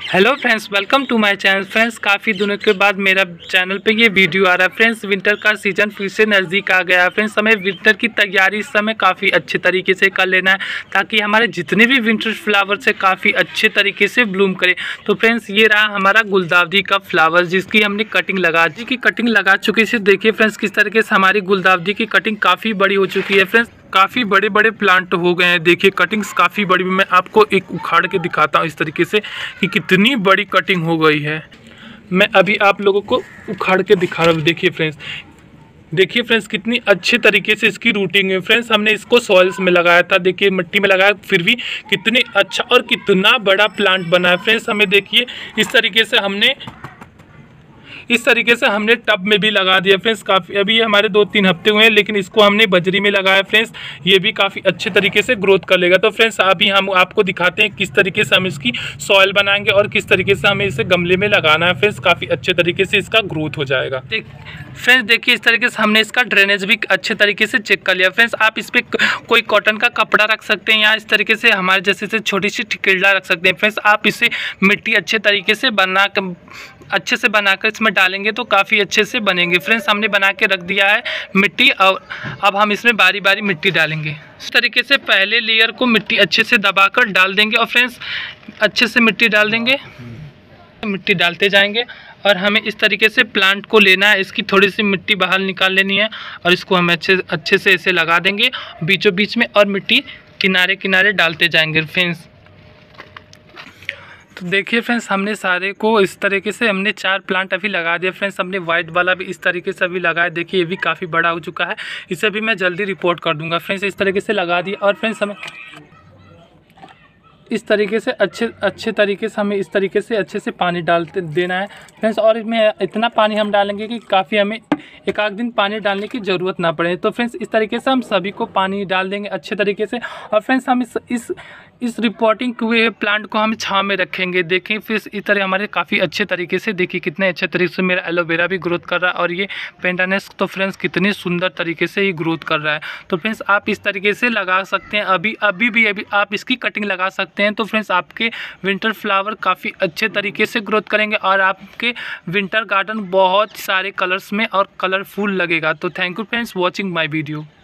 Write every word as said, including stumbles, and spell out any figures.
Hello friends, welcome to my channel. Friends, काफ़ी दिनों के बाद मेरा चैनल पे ये वीडियो आ रहा है। फ्रेंड्स, विंटर का सीज़न फिर से नज़दीक आ गया है। फ्रेंड्स, हमें विंटर की तैयारी इस समय काफ़ी अच्छे तरीके से कर लेना है ताकि हमारे जितने भी विंटर फ्लावर से काफ़ी अच्छे तरीके से ब्लूम करे। तो फ्रेंड्स, ये रहा हमारा गुलदावदी का फ्लावर जिसकी हमने कटिंग लगा दी की कटिंग लगा चुकी है। देखिए फ्रेंड्स, किस तरीके से हमारी गुलदावदी की कटिंग काफ़ी बड़ी हो चुकी है। फ्रेंड्स, काफ़ी बड़े बड़े प्लांट हो गए हैं। देखिए कटिंग्स काफ़ी बड़ी, मैं आपको एक उखाड़ के दिखाता हूँ इस तरीके से कि कितनी बड़ी कटिंग हो गई है। मैं अभी आप लोगों को उखाड़ के दिखा रहा हूँ। देखिए फ्रेंड्स, देखिए फ्रेंड्स कितनी अच्छे तरीके से इसकी रूटिंग है। फ्रेंड्स, हमने इसको सॉइल्स में लगाया था, देखिए मिट्टी में लगाया, फिर भी कितनी अच्छा और कितना बड़ा प्लांट बना है। फ्रेंड्स, हमें देखिए इस तरीके से हमने इस तरीके से हमने टब में भी लगा दिया। फ्रेंड्स, काफ़ी अभी हमारे दो तीन हफ्ते हुए हैं, लेकिन इसको हमने बजरी में लगाया। फ्रेंड्स, ये भी काफ़ी अच्छे तरीके से ग्रोथ कर लेगा। तो फ्रेंड्स, अभी हम आपको दिखाते हैं किस तरीके से हम इसकी सॉइल बनाएंगे और किस तरीके से हमें इसे गमले में लगाना है। फ्रेंड्स, काफ़ी अच्छे तरीके से इसका ग्रोथ हो जाएगा। फ्रेंड्स, देखिए इस तरीके से हमने इसका ड्रेनेज भी अच्छे तरीके से चेक कर लिया। फ्रेंड्स, आप इस पर कोई कॉटन का कपड़ा रख सकते हैं या इस तरीके से हमारे जैसे से छोटी सी टिकिल्डा रख सकते हैं। फ्रेंड्स, आप इसे मिट्टी अच्छे तरीके से बना अच्छे से बनाकर इसमें डालेंगे तो काफ़ी अच्छे से बनेंगे। फ्रेंड्स, हमने बना के रख दिया है मिट्टी, और अब हम इसमें बारी बारी मिट्टी डालेंगे। इस तरीके से पहले लेयर को मिट्टी अच्छे से दबाकर डाल देंगे और फ्रेंड्स अच्छे से मिट्टी डाल देंगे, मिट्टी डालते जाएंगे और हमें इस तरीके से प्लांट को लेना है। इसकी थोड़ी सी मिट्टी बाहर निकाल लेनी है और इसको हम अच्छे अच्छे से ऐसे लगा देंगे बीचों बीच में और मिट्टी किनारे किनारे डालते जाएंगे। फ्रेंड्स, तो देखिए फ्रेंड्स, हमने सारे को इस तरीके से हमने चार प्लांट अभी लगा दिया। फ्रेंड्स, हमने वाइट वाला भी इस तरीके से अभी लगाया। देखिए ये भी काफ़ी बड़ा हो चुका है, इसे भी मैं जल्दी रिपोर्ट कर दूंगा। फ्रेंड्स, इस तरीके से लगा दिया और फ्रेंड्स हमें इस तरीके से अच्छे अच्छे तरीके से हमें इस तरीके से अच्छे से पानी डालते देना है। फ्रेंड्स, और इसमें इतना पानी हम डालेंगे कि काफ़ी हमें एक आध दिन पानी डालने की ज़रूरत ना पड़े। तो फ्रेंड्स, इस तरीके से हम सभी को पानी डाल देंगे अच्छे तरीके से। और फ्रेंड्स, हम इस इस इस रिपोर्टिंग हुए प्लांट को हम छांव में रखेंगे। देखें फिर इस तरह हमारे काफ़ी अच्छे तरीके से, देखिए कितने अच्छे तरीके से मेरा एलोवेरा भी ग्रोथ कर रहा है और ये पेंटानेस तो फ्रेंड्स कितनी सुंदर तरीके से ये ग्रोथ कर रहा है। तो फ्रेंड्स, आप इस तरीके से लगा सकते हैं। अभी अभी भी अभी आप इसकी कटिंग लगा सकते हैं। तो फ्रेंड्स, आपके विंटर फ्लावर काफ़ी अच्छे तरीके से ग्रोथ करेंगे और आपके विंटर गार्डन बहुत सारे कलर्स में और कलरफुल लगेगा। तो thank you friends watching my video.